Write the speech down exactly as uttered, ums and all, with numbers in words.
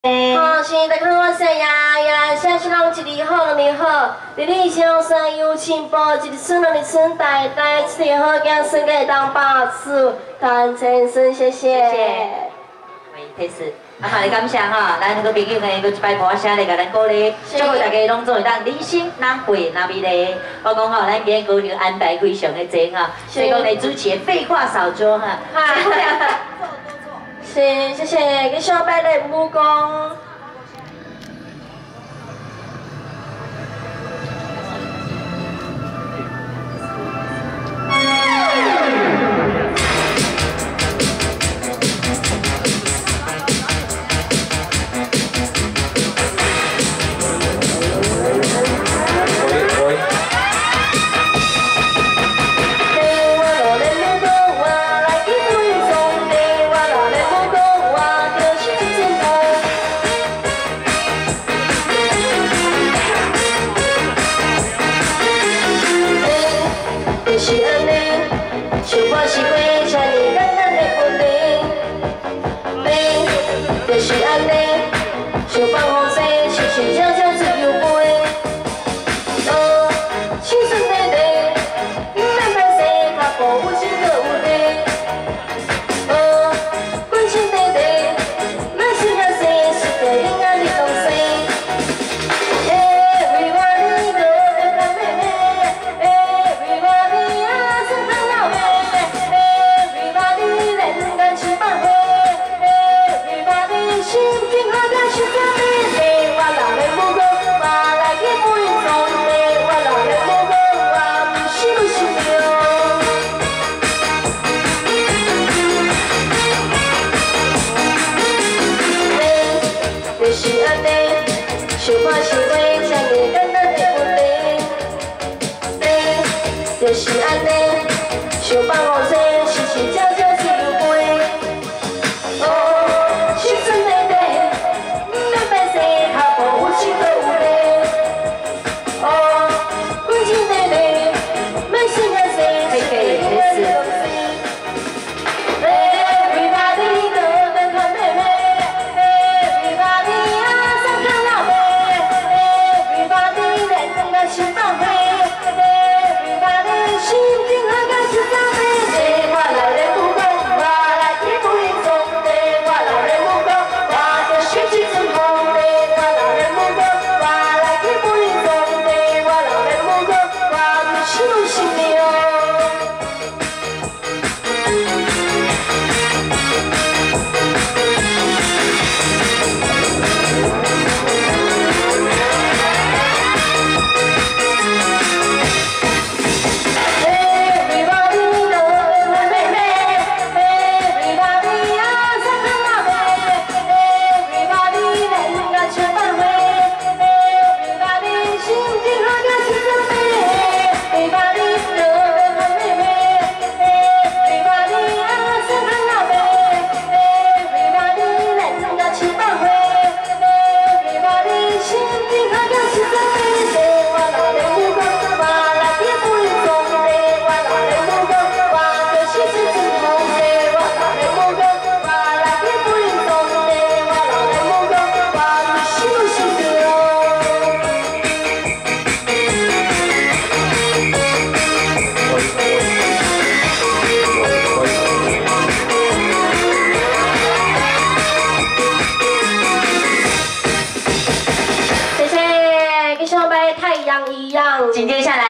好，是大家好，我是呀呀，谢谢人一年好，两年好，日日相生有进步，一日春两日春，代代一年好，今生个当百事，感千生，谢谢。 谢谢。喂，开始。啊，嘛，感谢哈，咱那个朋友呢，佮一摆歌声来甲咱鼓励，祝福大家拢做会当人生哪会哪美丽。我讲吼，咱今日高牛安排非常的多哈，所以讲来主持人废话少说哈。 是，谢谢，给小白的武功。 紧接下来。